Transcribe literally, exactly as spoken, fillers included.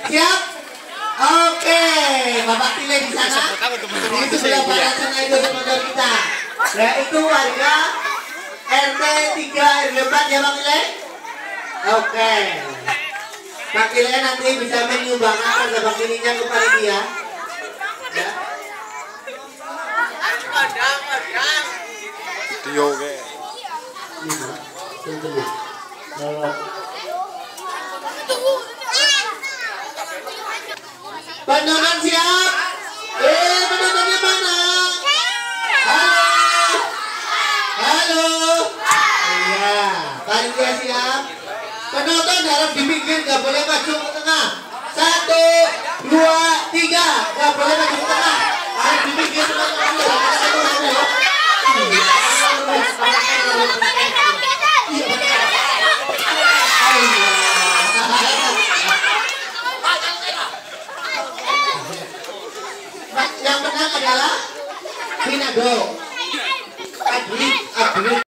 Siap? Oke, Bapak pilih di sana. Itu sudah balasan idol sponsor kita. Yaitu warga R T tiga R W empat ya Bang Ile. Oke. Pak Ile nanti bisa menyumbangkan harga bakininya kepada dia. Ya. Video ke. Penonton siap? Eh, penontonnya mana? Halo? Halo? Iya, panitia siap? Penonton harus di pinggir, gak boleh maju ke tengah. Satu, dua, tiga, gak boleh maju ke tengah. Harus di pinggir penonton. Yang menang adalah Vinago. Adli, Adli.